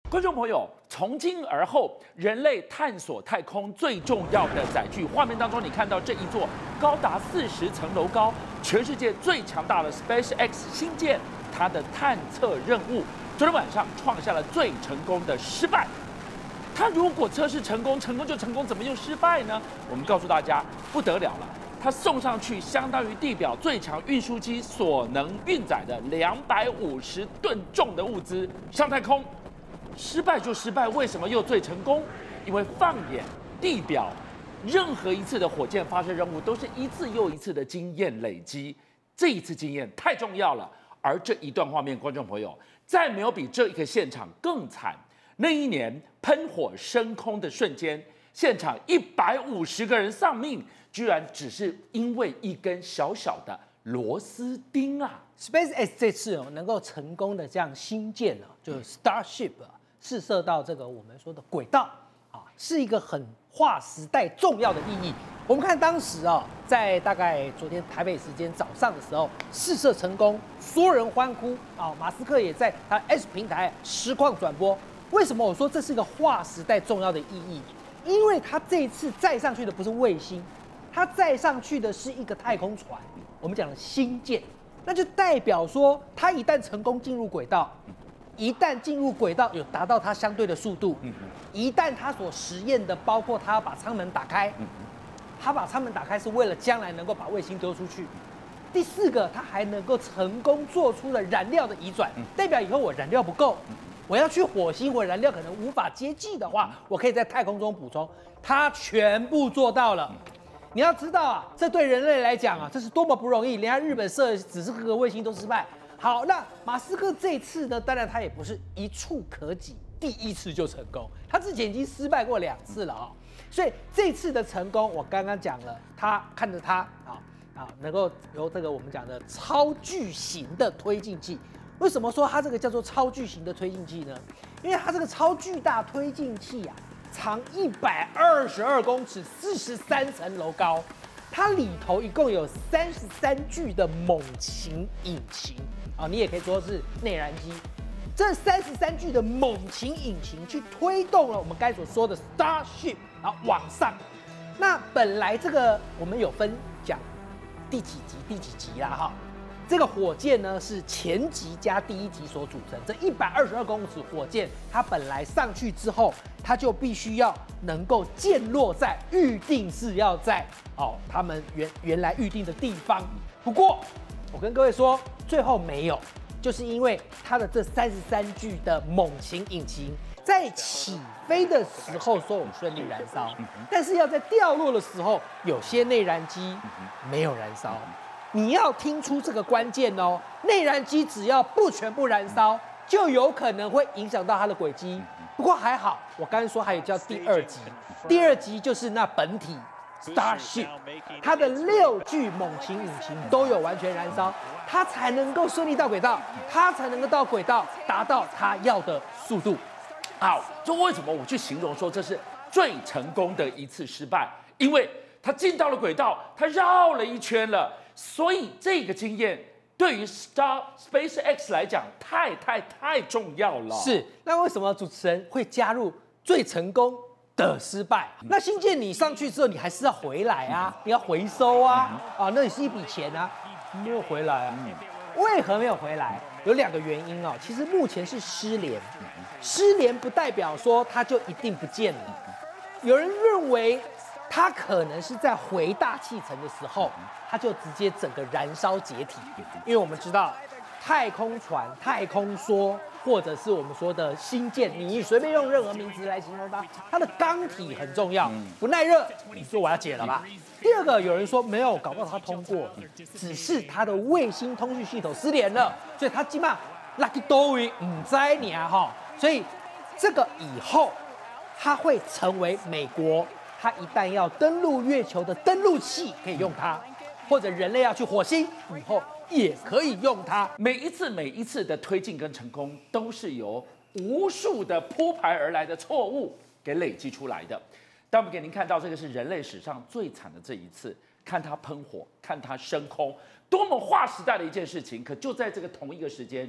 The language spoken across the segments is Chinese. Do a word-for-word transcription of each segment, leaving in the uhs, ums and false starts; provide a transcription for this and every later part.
观众朋友，从今而后，人类探索太空最重要的载具，画面当中你看到这一座高达四十层楼高、全世界最强大的 SpaceX 星舰，它的探测任务昨天晚上创下了最成功的失败。它如果测试成功，成功就成功，怎么又失败呢？我们告诉大家，不得了了。 它送上去相当于地表最强运输机所能运载的两百五十吨重的物资上太空，失败就失败，为什么又最成功？因为放眼地表，任何一次的火箭发射任务都是一次又一次的经验累积，这一次经验太重要了。而这一段画面，观众朋友，再没有比这一个现场更惨。那一年喷火升空的瞬间，现场一百五十个人丧命。 居然只是因为一根小小的螺丝钉啊 ！SpaceX 这次哦能够成功的这样新建呢，就是 Starship 试射到这个我们说的轨道啊，是一个很划时代重要的意义。我们看当时啊，在大概昨天台北时间早上的时候试射成功，所有人欢呼啊！马斯克也在他 X 平台实况转播。为什么我说这是一个划时代重要的意义？因为他这一次载上去的不是卫星。 它载上去的是一个太空船，我们讲的星舰，那就代表说，它一旦成功进入轨道，一旦进入轨道有达到它相对的速度，一旦它所实验的包括它要把舱门打开，它把舱门打开是为了将来能够把卫星丢出去。第四个，它还能够成功做出了燃料的移转，代表以后我燃料不够，我要去火星，我燃料可能无法接济的话，我可以在太空中补充，它全部做到了。 你要知道啊，这对人类来讲啊，这是多么不容易。连日本射只是个卫星都失败。好，那马斯克这次呢，当然他也不是一触可及，第一次就成功。他之前已经失败过两次了啊、哦，所以这次的成功，我刚刚讲了，他看着他啊啊，能够由这个我们讲的超巨型的推进器。为什么说它这个叫做超巨型的推进器呢？因为它这个超巨大推进器啊。 长一百二十二公尺，四十三层楼高，它里头一共有三十三具的猛禽引擎啊，你也可以说是内燃机。这三十三具的猛禽引擎去推动了我们刚才所说的 Starship， 然后往上。那本来这个我们有分讲第几集第几集啦哈。 这个火箭呢是前级加第一级所组成。这一百二十二公尺火箭，它本来上去之后，它就必须要能够降落在预定是要在哦他们原原来预定的地方。不过我跟各位说，最后没有，就是因为它的这三十三具的猛禽引擎在起飞的时候都有顺利燃烧，但是要在掉落的时候，有些内燃机没有燃烧。 你要听出这个关键哦，内燃机只要不全部燃烧，就有可能会影响到它的轨迹。不过还好，我刚才说还有叫第二级，第二级就是那本体 Starship， 它的六具猛禽引擎都有完全燃烧，它才能够顺利到轨道，它才能够到轨道达到它要的速度。 好，这为什么我去形容说这是最成功的一次失败？因为它进到了轨道，它绕了一圈了。 所以这个经验对于 Star SpaceX 来讲太太太重要了。 是，那为什么主持人会加入最成功的失败？那新建你上去之后，你还是要回来啊，你要回收啊，啊，那也是一笔钱啊，没有回来啊。为何没有回来？有两个原因哦。其实目前是失联，失联不代表说它就一定不见了。有人认为。 它可能是在回大气层的时候，它就直接整个燃烧解体，因为我们知道，太空船、太空梭，或者是我们说的星舰，你随便用任何名词来形容它，它的钢体很重要，不耐热，你说我要解了吧？第二个，有人说没有，搞不好它通过，只是它的卫星通讯系统失联了，所以它基本上 lucky doing 唔知你啊哈，所以这个以后它会成为美国。 它一旦要登陆月球的登陆器可以用它，或者人类要去火星以后也可以用它。 每一次每一次的推进跟成功，都是由无数的铺排而来的错误给累积出来的。但我们给您看到，这个是人类史上最惨的这一次，看它喷火，看它升空，多么划时代的一件事情。可就在这个同一个时间，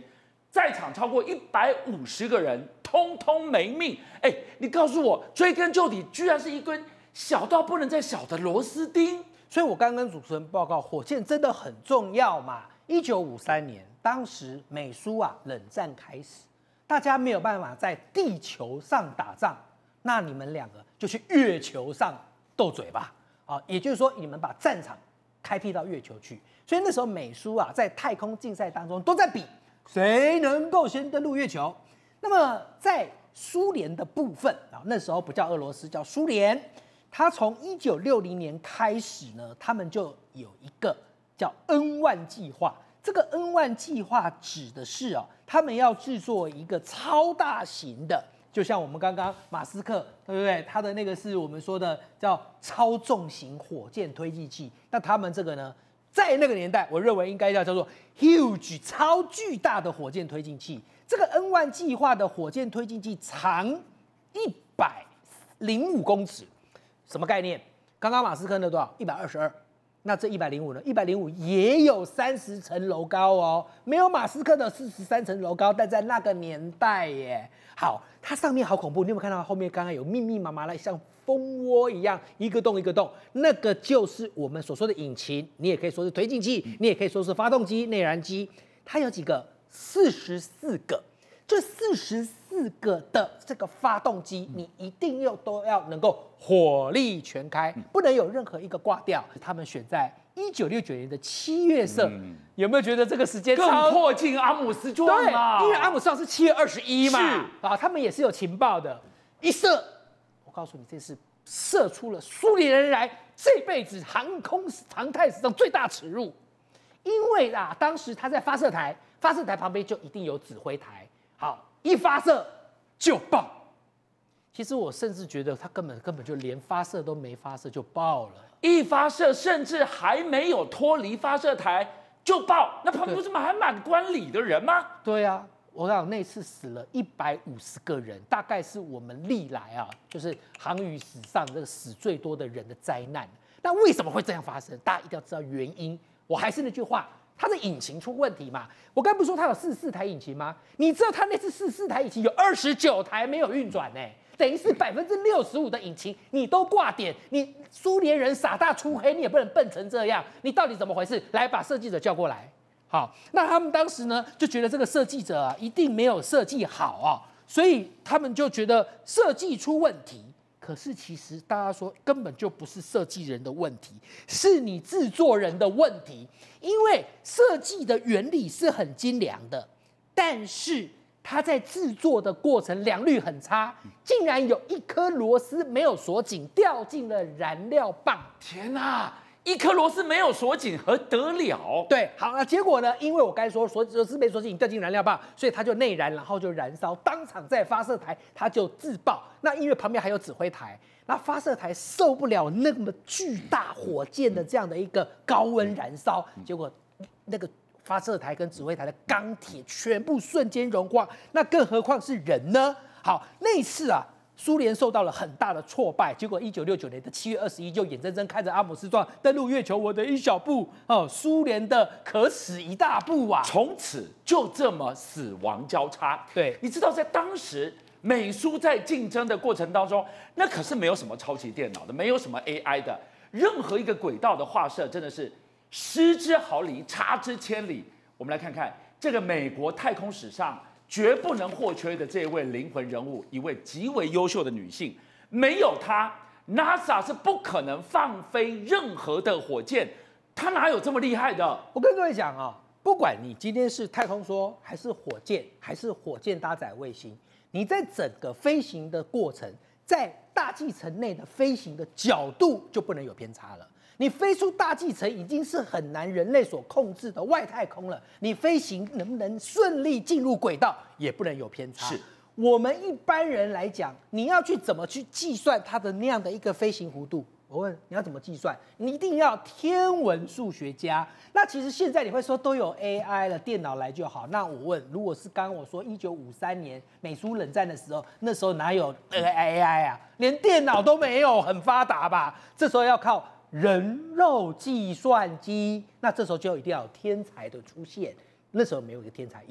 在场超过一百五十个人，通通没命。哎，你告诉我，追根究底，居然是一根小到不能再小的螺丝钉。 所以我刚跟主持人报告，火箭真的很重要嘛。一九五三年，当时美苏啊冷战开始，大家没有办法在地球上打仗，那你们两个就去月球上斗嘴吧。啊，也就是说，你们把战场开辟到月球去。所以那时候美苏啊在太空竞赛当中都在比。谁能够先登陆月球？那么在苏联的部分啊，那时候不叫俄罗斯，叫苏联。它从一九六零年开始呢，他们就有一个叫 N 万计划。这个 N 万计划指的是哦，他们要制作一个超大型的，就像我们刚刚马斯克对不对？他的那个是我们说的叫超重型火箭推进器。那他们这个呢？在那个年代，我认为应该要叫做 huge 超巨大的火箭推进器。这个 N 万计划的火箭推进器长一百零五公尺，什么概念？刚刚马斯克那多少？一百二十二。那这一百零五呢？一百零五也有三十层楼高哦，没有马斯克的四十三层楼高，但在那个年代耶。好，它上面好恐怖，你有没有看到后面刚刚有密密麻麻的像蜂窝一样，一个洞一个洞，那个就是我们所说的引擎，你也可以说是推进器，你也可以说是发动机、内燃机。它有几个？四十四个。这四十四个的这个发动机，你一定要都要能够火力全开，不能有任何一个挂掉。他们选在一九六九年的七月射，嗯、有没有觉得这个时间更迫近阿姆斯壮啊？ 对，因为阿姆斯壮是七月二十一嘛，啊，他们也是有情报的。一射，我告诉你，这是射出了苏联人来这辈子航空航太史上最大耻辱。因为啊，当时他在发射台，发射台旁边就一定有指挥台。好，一发射就爆。其实我甚至觉得他根本根本就连发射都没发射就爆了。 一发射甚至还没有脱离发射台就爆，那旁边不是还满关里的人吗？ 对啊，我想那次死了一百五十个人，大概是我们历来啊，就是航宇史上这个死最多的人的灾难。那为什么会这样发生？大家一定要知道原因。我还是那句话。它的引擎出问题嘛？我刚不是说它有四十四台引擎吗？你知道它那次四十四台引擎有二十九台没有运转呢、欸，等于是百分之六十五的引擎你都挂点。你苏联人傻大粗黑，你也不能笨成这样。你到底怎么回事？来，把设计者叫过来。好，那他们当时呢就觉得这个设计者啊一定没有设计好啊，所以他们就觉得设计出问题。可是其实大家说根本就不是设计人的问题，是你制作人的问题。因为设计的原理是很精良的，但是它在制作的过程良率很差，竟然有一颗螺丝没有锁紧，掉进了燃料棒。 天哪！一颗螺丝没有锁紧，何得了？ 对，好，那结果呢？因为我刚才说锁螺丝没锁紧，掉进燃料棒，所以它就内燃，然后就燃烧，当场在发射台它就自爆。那因为旁边还有指挥台，那发射台受不了那么巨大火箭的这样的一个高温燃烧，结果那个发射台跟指挥台的钢铁全部瞬间融化，那更何况是人呢？好，那一次啊。苏联受到了很大的挫败，结果一九六九年的七月二十一就眼睁睁看着阿姆斯壮登陆月球，我的一小步哦，苏联的可耻一大步啊！ 从此就这么死亡交叉。 对， 你知道在当时美苏在竞争的过程当中，那可是没有什么超级电脑的，没有什么 A I 的，任何一个轨道的画设真的是失之毫厘，差之千里。我们来看看这个美国太空史上绝不能或缺的这一位灵魂人物，一位极为优秀的女性，没有她 ，NASA 是不可能放飞任何的火箭，她哪有这么厉害的？ 我跟各位讲啊，不管你今天是太空梭，还是火箭，还是火箭搭载卫星，你在整个飞行的过程，在大气层内的飞行的角度就不能有偏差了。你飞出大气层已经是很难人类所控制的外太空了，你飞行能不能顺利进入轨道，也不能有偏差。 是我们一般人来讲，你要去怎么去计算它的那样的一个飞行弧度？我问你要怎么计算？你一定要天文数学家。那其实现在你会说都有 A I 了，电脑来就好。那我问，如果是刚刚我说一九五三年美苏冷战的时候，那时候哪有 A I 啊？连电脑都没有，很发达吧？这时候要靠人肉计算机，那这时候就一定要有天才的出现。那时候没有一个天才，有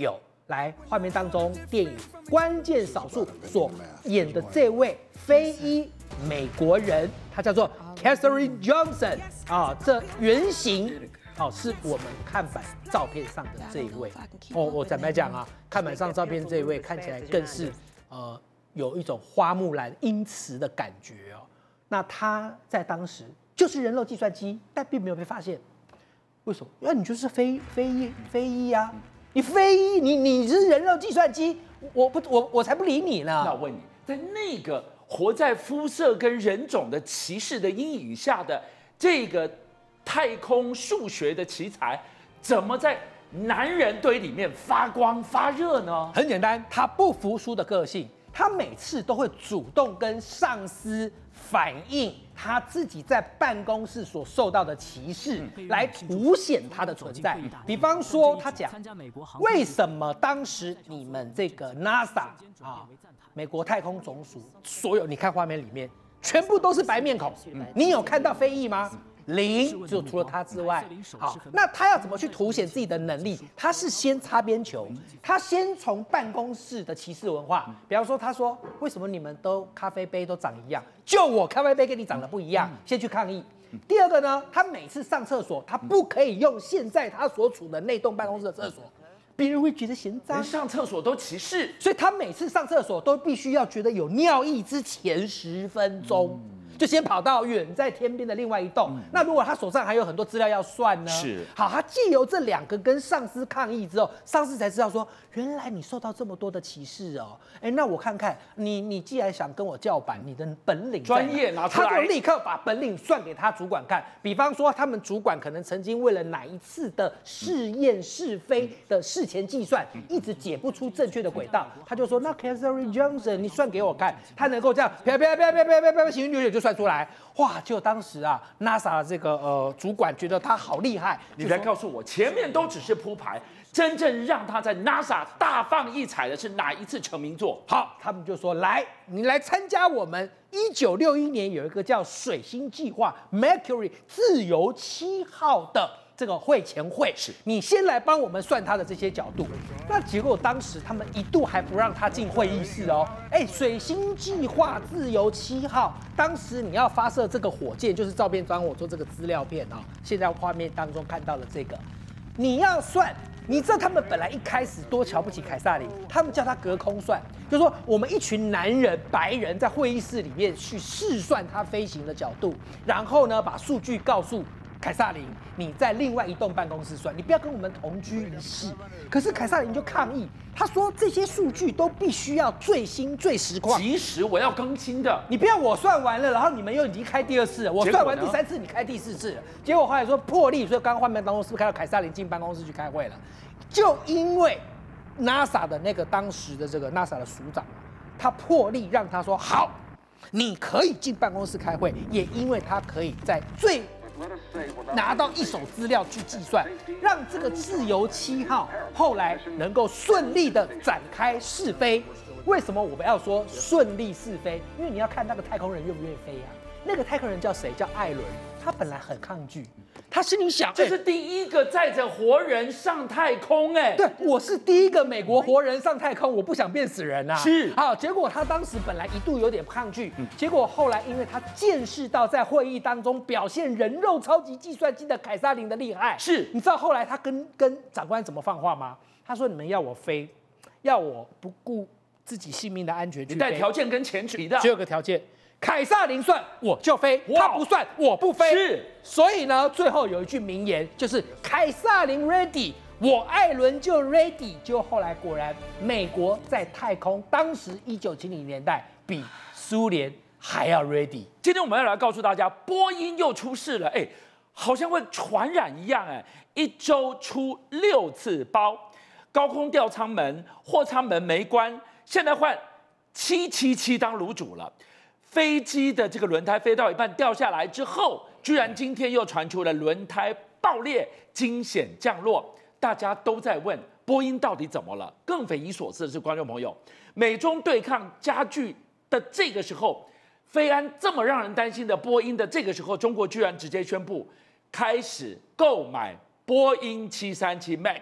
来，画面当中电影关键少数所演的这位非裔美国人，他叫做 Katherine Johnson 啊，这原型哦是我们看板照片上的这一位哦。我坦白讲啊，看板上照片这一位看起来更是呃有一种花木兰英雌的感觉哦。那他在当时就是人肉计算机，但并没有被发现。为什么？因为你就是非非裔非裔啊，你非裔，你你是人肉计算机，我不我我才不理你呢。 那我问你，在那个活在肤色跟人种的歧视的阴影下的这个太空数学的奇才，怎么在男人堆里面发光发热呢？ 很简单，他不服输的个性，他每次都会主动跟上司反映他自己在办公室所受到的歧视，来凸显他的存在。比方说，他讲为什么当时你们这个 NASA 啊，美国太空总署所有，你看画面里面全部都是白面孔，你有看到非裔吗？零，就除了他之外。好，那他要怎么去凸显自己的能力？他是先擦边球，他先从办公室的歧视文化，比方说，他说为什么你们都咖啡杯都长一样，就我咖啡杯跟你长得不一样，先去抗议。第二个呢，他每次上厕所，他不可以用现在他所处的那栋办公室的厕所，别人会觉得嫌脏， 连上厕所都歧视， 所以他每次上厕所都必须要觉得有尿意之前十分钟。就先跑到远在天边的另外一栋。嗯、那如果他手上还有很多资料要算呢？ 是。 好，他借由这两个跟上司抗议之后，上司才知道说，原来你受到这么多的歧视哦。哎，那我看看你，你既然想跟我叫板，你的本领专业拿出来， 他就立刻把本领算给他主管看。比方说，他们主管可能曾经为了哪一次的试验是非的事前计算，一直解不出正确的轨道，他就说，那 Katherine Johnson， 你算给我看，他能够这样啪啪啪啪啪啪啪行云流水就算出来。哇！就当时啊 ，NASA 的这个呃主管觉得他好厉害。 你来告诉我，前面都只是铺排，真正让他在 NASA 大放异彩的是哪一次成名作？ 好，他们就说来，你来参加我们一九六一年有一个叫水星计划 Mercury 自由七号的这个会前会， 是你先来帮我们算他的这些角度。那结果当时他们一度还不让他进会议室哦。哎，水星计划自由七号，当时你要发射这个火箭，就是照片端我做这个资料片啊、哦，现在画面当中看到了这个，你要算。你知道他们本来一开始多瞧不起凯撒琳，他们叫他隔空算，就是说我们一群男人、白人在会议室里面去试算他飞行的角度，然后呢把数据告诉凯撒琳，你在另外一栋办公室算，你不要跟我们同居一室。可是凯撒琳就抗议，他说这些数据都必须要最新最实况， 即时我要更新的。 你不要我算完了，然后你们又已经开第二次了，我算完第三次，你开第四次了。结果后来说破例，所以刚刚画面当中是不是看到凯撒琳进办公室去开会了？就因为 NASA 的那个当时的这个 NASA 的署长，他破例让他说好，你可以进办公室开会，也因为他可以在最拿到一手资料去计算，让这个自由七号后来能够顺利的展开试飞。为什么我们要说顺利试飞？因为你要看那个太空人愿不愿意飞啊。那个太空人叫谁？叫艾伦。他本来很抗拒，他心里想， 这是第一个载着活人上太空，哎， 对，我是第一个美国活人上太空，我不想变死人啊。 是， 好，结果他当时本来一度有点抗拒，嗯、结果后来因为他见识到在会议当中表现人肉超级计算机的凯撒琳的厉害， 是， 你知道后来他跟跟长官怎么放话吗？他说：“你们要我飞，要我不顾自己性命的安全去飞， 你带条件跟前提的， 只有个条件。”凯撒琳算我就飞，他不算我不飞。 是， 所以呢，最后有一句名言，就是凯撒琳 ready， 我艾伦就 ready。就后来果然，美国在太空，当时一九七零年代比苏联还要 ready。 今天我们要来告诉大家，波音又出事了，哎，好像会传染一样，哎，一周出六次包，高空吊舱门、货舱门没关，现在换七七七当卤煮了。飞机的这个轮胎飞到一半掉下来之后，居然今天又传出了轮胎爆裂、惊险降落，大家都在问波音到底怎么了？更匪夷所思的是，观众朋友，美中对抗加剧的这个时候，飞安这么让人担心的波音的这个时候，中国居然直接宣布开始购买波音七三七 MAX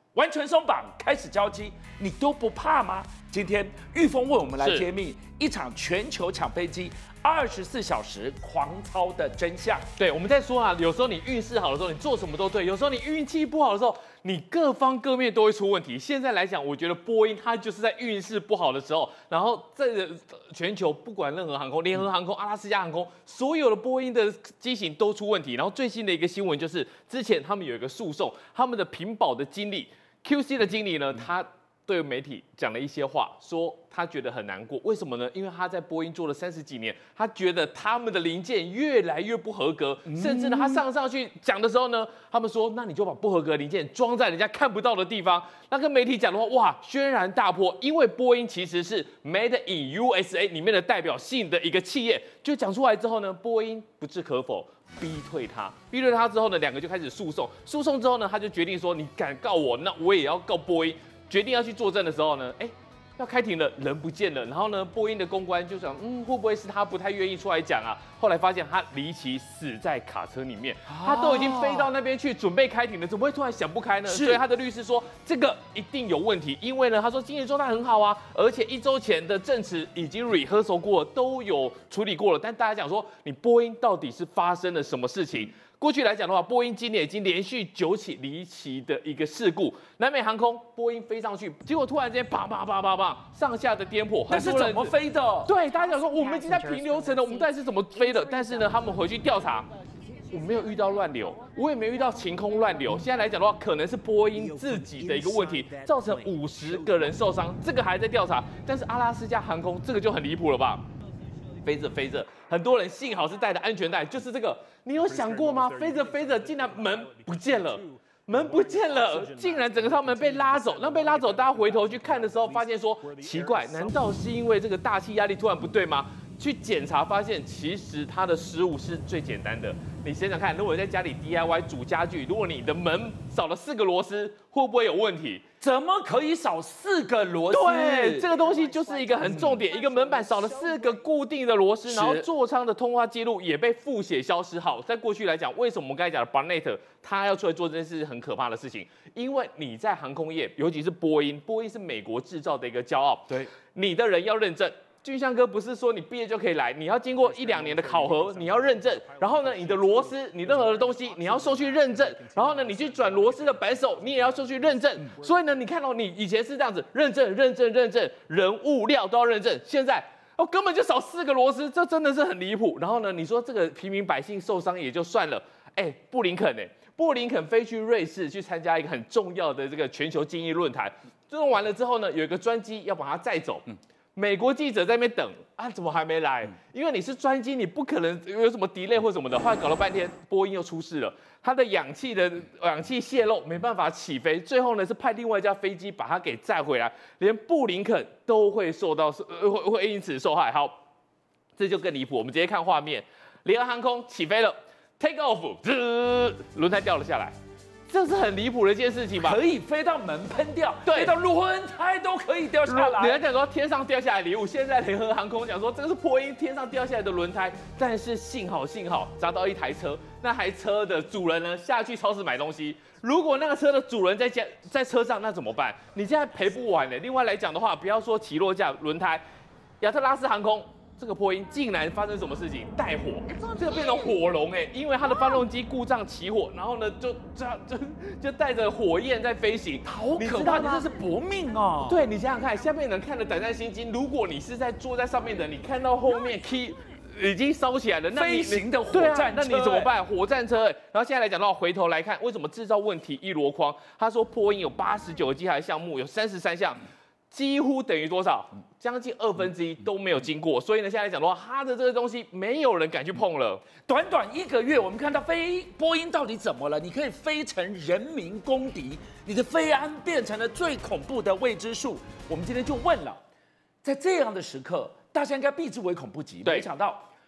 完全松绑，开始交机，你都不怕吗？今天玉峰为我们来揭秘一场全球抢飞机二十四小时狂操的真相。 对，我们在说啊，有时候你运势好的时候，你做什么都对；有时候你运气不好的时候，你各方各面都会出问题。现在来讲，我觉得波音它就是在运势不好的时候，然后在全球不管任何航空，联合航空、阿拉斯加航空，所有的波音的机型都出问题。然后最新的一个新闻就是，之前他们有一个诉讼，他们的屏保的经理 Q C 的经理呢，他对媒体讲了一些话，说他觉得很难过。为什么呢？因为他在波音做了三十几年，他觉得他们的零件越来越不合格，嗯、甚至呢，他上上去讲的时候呢，他们说，那你就把不合格零件装在人家看不到的地方。那跟媒体讲的话，哇，轩然大波。因为波音其实是 Made in U S A 里面的代表性的一个企业，就讲出来之后呢，波音不置可否。逼退他，逼退他之后呢，两个就开始诉讼。诉讼之后呢，他就决定说，你敢告我，那我也要告波音。决定要去作证的时候呢，哎，要开庭了，人不见了。然后呢，波音的公关就想，嗯，会不会是他不太愿意出来讲啊？后来发现他离奇死在卡车里面，他都已经飞到那边去准备开庭了，怎么会突然想不开呢？所以他的律师说，这个一定有问题，因为呢，他说精神状态很好啊，而且一周前的证词已经 rehearsal 过，都有处理过了。但大家讲说，你波音到底是发生了什么事情？过去来讲的话，波音今年已经连续九起离奇的一个事故。南美航空，波音飞上去，结果突然间啪啪啪啪啪，上下的颠簸。 那是怎么飞的？ 对，大家讲说我们已经在平流层了，我们到底是怎么飞的？但是呢，他们回去调查，我没有遇到乱流，我也没有遇到晴空乱流。现在来讲的话，可能是波音自己的一个问题，造成五十个人受伤，这个还在调查。但是阿拉斯加航空这个就很离谱了吧？飞着飞着，很多人幸好是带着安全带，就是这个，你有想过吗？飞着飞着，竟然门不见了，门不见了，竟然整个舱门被拉走。那被拉走，大家回头去看的时候，发现说奇怪，难道是因为这个大气压力突然不对吗？去检查发现，其实它的失误是最简单的。你想想看，如果在家里 D I Y 煮家具，如果你的门少了四个螺丝，会不会有问题？ 怎么可以少四个螺丝？ 对，这个东西就是一个很重点，一个门板少了四个固定的螺丝，然后座舱的通话记录也被复写消失。好，在过去来讲，为什么我们刚才讲的 Barnett 他要出来做这件事很可怕的事情？因为你在航空业，尤其是波音，波音是美国制造的一个骄傲， 对， 你的人要认证。俊相哥不是说你毕业就可以来，你要经过一两年的考核，你要认证，然后呢，你的螺丝，你任何的东西，你要收去认证，然后呢，你去转螺丝的扳手，你也要收去认证。所以呢，你看到你以前是这样子，认证、认证、认证，人物料都要认证，现在哦根本就少四个螺丝，这真的是很离谱。然后呢，你说这个平民百姓受伤也就算了，哎，布林肯哎，布林肯飞去瑞士去参加一个很重要的这个全球经济论坛，弄完了之后呢，有一个专机要把它载走。嗯美国记者在那边等啊，怎么还没来？因为你是专机，你不可能有什么 delay 或什么的。后来搞了半天，波音又出事了，它的氧气的氧气泄漏，没办法起飞。最后呢，是派另外一架飞机把它给载回来，连布林肯都会受到呃会会因此受害。好，这就更离谱。我们直接看画面，联合航空起飞了 ，take off， 滋，轮胎掉了下来。这是很离谱的一件事情吧？ 可以飞到门喷掉， 对， 飞到轮胎都可以掉下来。 人家讲说天上掉下来礼物，现在联合航空讲说这个是波音天上掉下来的轮胎，但是幸好幸好砸到一台车，那台车的主人呢下去超市买东西，如果那个车的主人在家在车上，那怎么办？你现在赔不完呢。另外来讲的话，不要说起落架轮胎，亚特拉斯航空。这个波音竟然发生什么事情？带火，这个变成火龙哎，因为它的发动机故障起火，然后呢就这样就就带着火焰在飞行， 好可怕！这是搏命啊！ 对你想想看，下面人看得胆战心惊。如果你是在坐在上面的，你看到后面 key 已经烧起来了，那飞行的火战车， 那你怎么办？火战车。然后现在来讲的话，回头来看，为什么制造问题一箩筐？他说波音有八十九个机台项目，有三十三项。几乎等于多少？将近二分之一都没有经过，所以呢，现在讲的话，它的这个东西没有人敢去碰了。 短短一个月，我们看到飞波音到底怎么了？你可以飞成人民公敌，你的飞安变成了最恐怖的未知数。我们今天就问了，在这样的时刻，大家应该避之唯恐不及。没想到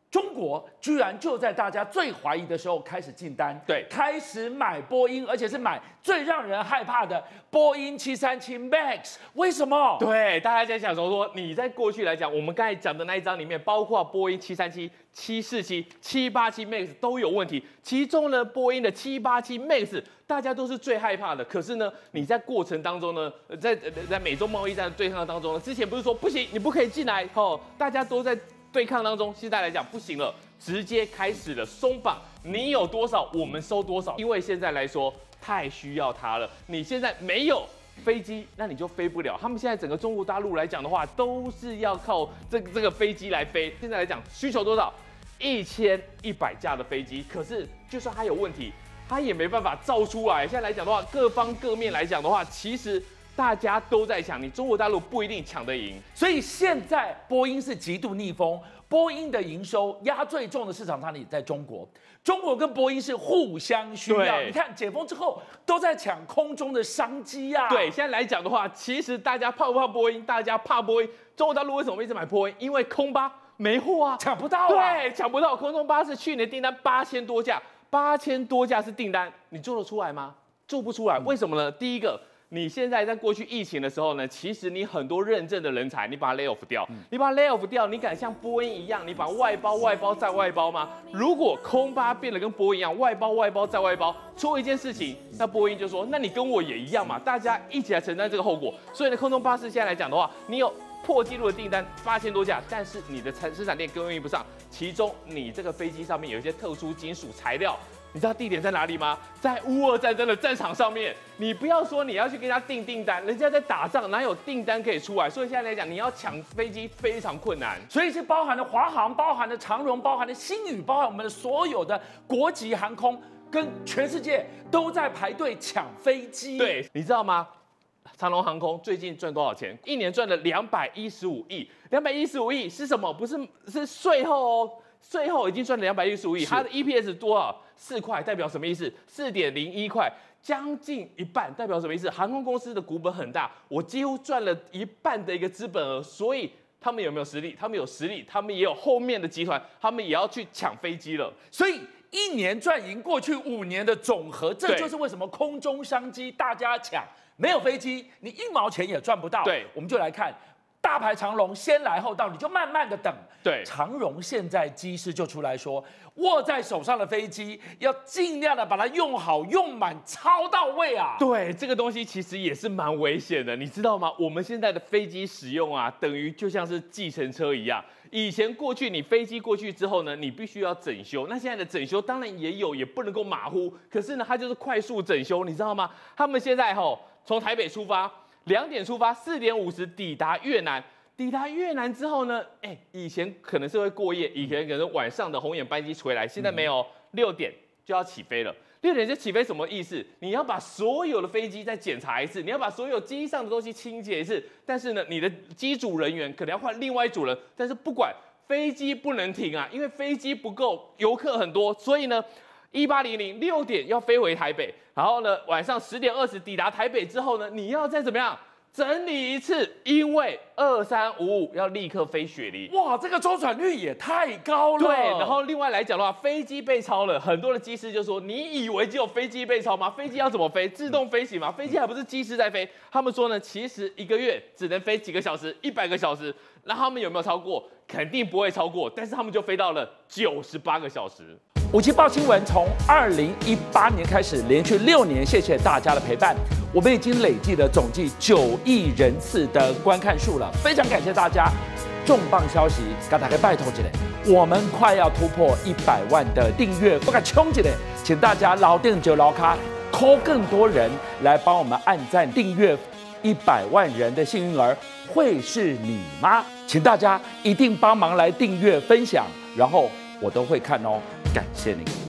中国居然就在大家最怀疑的时候开始进单， 对， 开始买波音，而且是买最让人害怕的波音七三七 MAX。为什么？ 对，大家在想说说，你在过去来讲，我们刚才讲的那一张里面，包括波音七三七、七四七、七八七 MAX 都有问题，其中呢，波音的七八七 MAX 大家都是最害怕的。可是呢，你在过程当中呢，在在美中贸易战的对抗当中呢，之前不是说不行，你不可以进来哦，大家都在对抗当中，现在来讲不行了，直接开始了松绑，你有多少我们收多少，因为现在来说太需要它了。你现在没有飞机，那你就飞不了。他们现在整个中国大陆来讲的话，都是要靠这个这个飞机来飞。现在来讲需求多少？一千一百架的飞机，可是就算它有问题，它也没办法造出来。现在来讲的话，各方各面来讲的话，其实大家都在抢，你中国大陆不一定抢得赢。 所以现在波音是极度逆风，波音的营收压最重的市场哪里？在中国。中国跟波音是互相需要。你看解封之后都在抢空中的商机啊。 对，现在来讲的话，其实大家怕不怕波音？大家怕波音。中国大陆为什么一直买波音？因为空巴没货啊， 抢不到啊。 对，抢不到。空中巴士去年订单八千多架，八千多架是订单，你做得出来吗？做不出来。为什么呢？第一个，你现在在过去疫情的时候呢，其实你很多认证的人才，你把它 lay off 掉，嗯、你把它 lay off 掉，你敢像波音一样，你把外包、外包再外包吗？如果空巴变得跟波音一样，外包、外包再外包，出一件事情，那波音就说，那你跟我也一样嘛，大家一起来承担这个后果。所以呢，空中巴士现在来讲的话，你有破纪录的订单八千多架，但是你的产生产链供应不上，其中你这个飞机上面有一些特殊金属材料。你知道地点在哪里吗？在乌俄战争的战场上面。你不要说你要去跟人家订订单，人家在打仗，哪有订单可以出来？所以现在来讲，你要抢飞机非常困难。 所以是包含了华航、包含了长荣、包含了星宇、包含我们的所有的国际航空，跟全世界都在排队抢飞机。 对，你知道吗？长荣航空最近赚多少钱？一年赚了两百一十五亿。两百一十五亿是什么？不是是税后哦。税后已经赚了两百一十五亿，它的 E P S 多少？四块，代表什么意思？四点零一块，将近一半，代表什么意思？航空公司的股本很大，我几乎赚了一半的一个资本额，所以他们有没有实力？他们有实力，他们也有后面的集团，他们也要去抢飞机了。 所以一年赚赢过去五年的总和，这就是为什么空中商机大家抢，没有飞机，你一毛钱也赚不到。 对， 我们就来看。大牌长荣先来后到，你就慢慢的等。 对， 长荣现在机师就出来说，握在手上的飞机要尽量的把它用好、用满、超到位啊。 对，这个东西其实也是蛮危险的，你知道吗？我们现在的飞机使用啊，等于就像是计程车一样。以前过去你飞机过去之后呢，你必须要整修。那现在的整修当然也有，也不能够马虎。可是呢，它就是快速整修，你知道吗？他们现在吼从台北出发。两点出发，四点五十抵达越南。抵达越南之后呢，哎，以前可能是会过夜，以前可能晚上的红眼班机回来，现在没有，六点就要起飞了。六点就起飞什么意思？你要把所有的飞机再检查一次，你要把所有机上的东西清洁一次。但是呢，你的机组人员可能要换另外一组人，但是不管飞机不能停啊，因为飞机不够，游客很多，所以呢。一八零零六点要飞回台北，然后呢晚上十点二十抵达台北之后呢，你要再怎么样整理一次，因为二三五五要立刻飞雪梨。 哇，这个周转率也太高了。 对，然后另外来讲的话，飞机被超了，很多的机师就说：“你以为只有飞机被超吗？飞机要怎么飞？自动飞行吗？飞机还不是机师在飞？”他们说呢，其实一个月只能飞几个小时，一百个小时。那他们有没有超过？肯定不会超过，但是他们就飞到了九十八个小时。 五七报新闻从二零一八年开始，连续六年，谢谢大家的陪伴。我们已经累计了总计九亿人次的观看数了，非常感谢大家。重磅消息，给大家拜托一下，我们快要突破一百万的订阅，不敢冲一下，请大家老定就老卡，call更多人来帮我们按赞订阅，一百万人的幸运儿会是你吗？请大家一定帮忙来订阅分享，然后我都会看哦。感谢你。